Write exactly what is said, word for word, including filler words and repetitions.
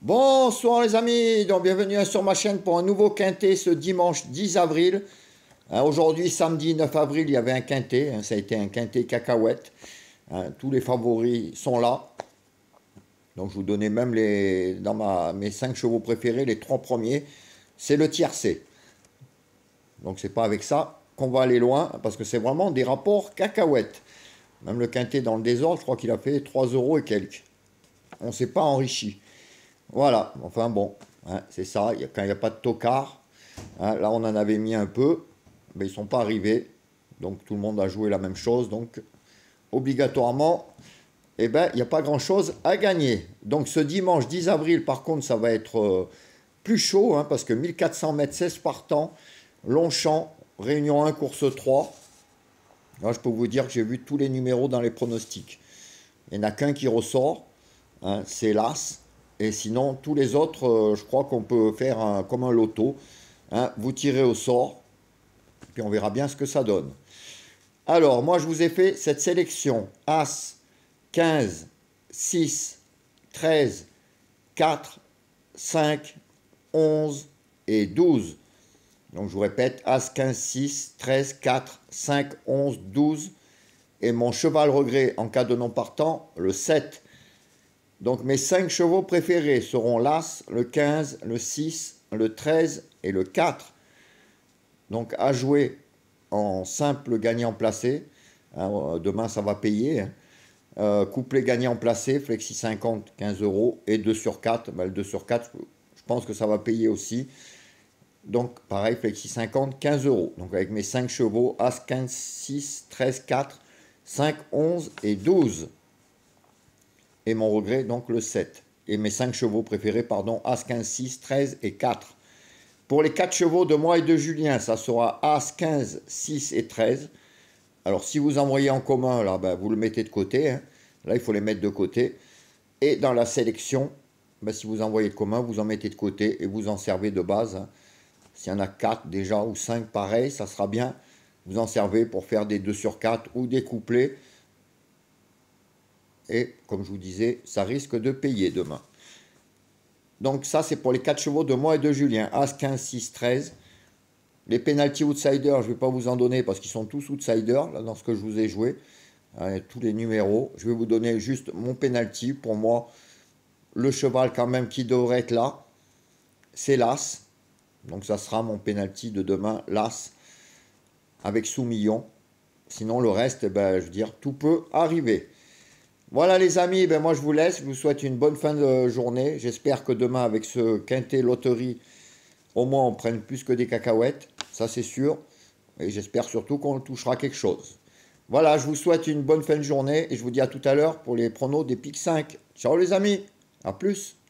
Bonsoir les amis, donc bienvenue sur ma chaîne pour un nouveau quintet ce dimanche dix avril. Hein, aujourd'hui samedi neuf avril il y avait un quintet, hein, ça a été un quintet cacahuète. Hein, tous les favoris sont là. Donc je vous donnais même les, dans ma, mes cinq chevaux préférés, les trois premiers, c'est le tiercé. Donc c'est pas avec ça qu'on va aller loin, parce que c'est vraiment des rapports cacahuètes. Même le quintet dans le désordre, je crois qu'il a fait trois euros et quelques. On ne s'est pas enrichi. Voilà, enfin bon, hein, c'est ça, y a, quand il n'y a pas de tocard, hein, là on en avait mis un peu, mais ils ne sont pas arrivés, donc tout le monde a joué la même chose, donc obligatoirement, eh ben, il n'y a pas grand chose à gagner. Donc ce dimanche dix avril, par contre, ça va être euh, plus chaud, hein, parce que mille quatre cents mètres, seize partants, Longchamp, Réunion un, course trois. Là, je peux vous dire que j'ai vu tous les numéros dans les pronostics. Il n'y en a qu'un qui ressort, hein, c'est l'As. Et sinon, tous les autres, euh, je crois qu'on peut faire un, comme un loto. Hein, vous tirez au sort, puis on verra bien ce que ça donne. Alors, moi, je vous ai fait cette sélection. As, quinze, six, treize, quatre, cinq, onze et douze. Donc, je vous répète, As, quinze, six, treize, quatre, cinq, onze, douze. Et mon cheval regret en cas de non partant, le sept. Donc mes cinq chevaux préférés seront l'As, le quinze, le six, le treize et le quatre. Donc à jouer en simple gagnant placé. Hein, demain ça va payer. Hein. Euh, couplet gagnant placé, flexi cinquante, quinze euros. Et deux sur quatre. Ben, le deux sur quatre, je pense que ça va payer aussi. Donc pareil, flexi cinquante, quinze euros. Donc avec mes cinq chevaux, As, quinze, six, treize, quatre, cinq, onze et douze. Et mon regret, donc le sept. Et mes cinq chevaux préférés, pardon, As, quinze, six, treize et quatre. Pour les quatre chevaux de moi et de Julien, ça sera As, quinze, six et treize. Alors, si vous envoyez en commun, là, ben, vous le mettez de côté. Hein. Là, il faut les mettre de côté. Et dans la sélection, ben, si vous envoyez de commun, vous en mettez de côté et vous en servez de base. Hein. S'il y en a quatre déjà ou cinq, pareil, ça sera bien. Vous en servez pour faire des deux sur quatre ou des couplets. Et comme je vous disais, ça risque de payer demain. Donc ça, c'est pour les quatre chevaux de moi et de Julien. As, quinze, six, treize. Les penalty outsiders, je ne vais pas vous en donner parce qu'ils sont tous outsiders là, dans ce que je vous ai joué. Hein, tous les numéros. Je vais vous donner juste mon penalty. Pour moi, le cheval quand même qui devrait être là, c'est l'As. Donc ça sera mon penalty de demain, l'As, avec sous-million. Sinon, le reste, ben, je veux dire, tout peut arriver. Voilà les amis, ben moi je vous laisse, je vous souhaite une bonne fin de journée. J'espère que demain avec ce quintet loterie, au moins on prenne plus que des cacahuètes, ça c'est sûr. Et j'espère surtout qu'on touchera quelque chose. Voilà, je vous souhaite une bonne fin de journée et je vous dis à tout à l'heure pour les pronos des pics cinq. Ciao les amis, à plus.